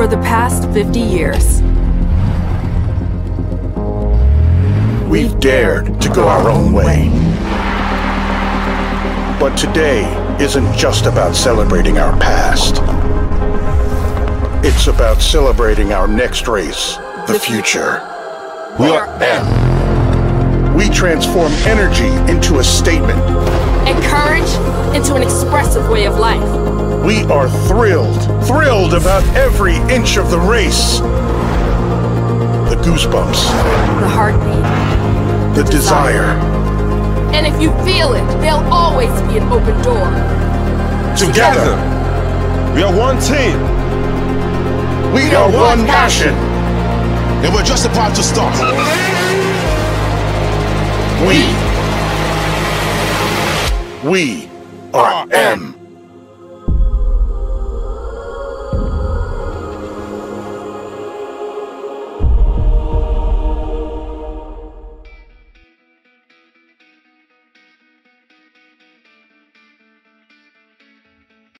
For the past 50 years, we've dared to go our own way. But today isn't just about celebrating our past. It's about celebrating our next race, the future. We are M. We transform energy into a statement. and courage into an expressive way of life. We are thrilled about every inch of the race. The goosebumps, The heartbeat. the desire. And if you feel it, there'll always be an open door. Together, we are one team. We are one passion. And we're just about to start. We are M.